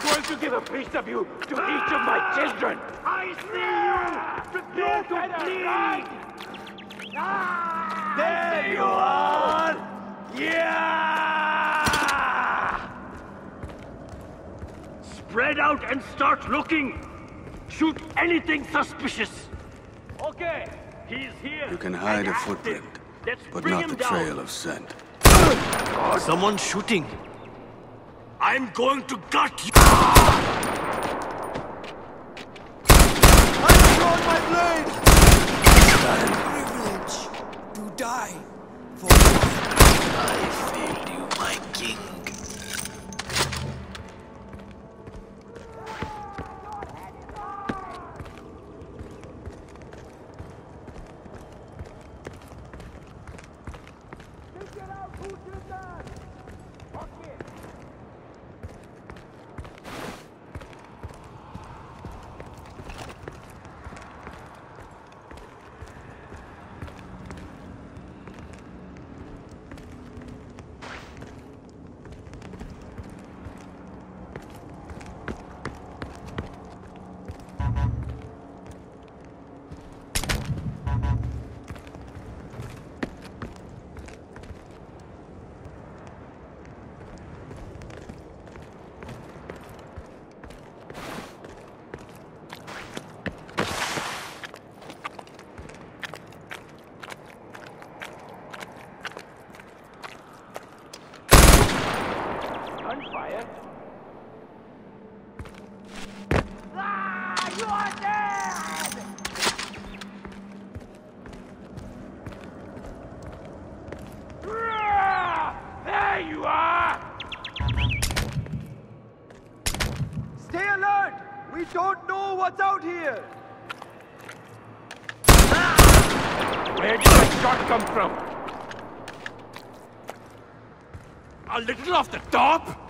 going to give a piece of you to each of my children. I see you! Prepare to bleed! There you are! Yeah! Spread out and start looking. Shoot anything suspicious. Okay, he's here. You can hide a footprint, but not the trail of scent. Someone's shooting. I'm going to gut you. I've drawn my blade! Privilege to die for I failed you, my king. You are dead! There you are! Stay alert! We don't know what's out here! Where did that shot come from? A little off the top?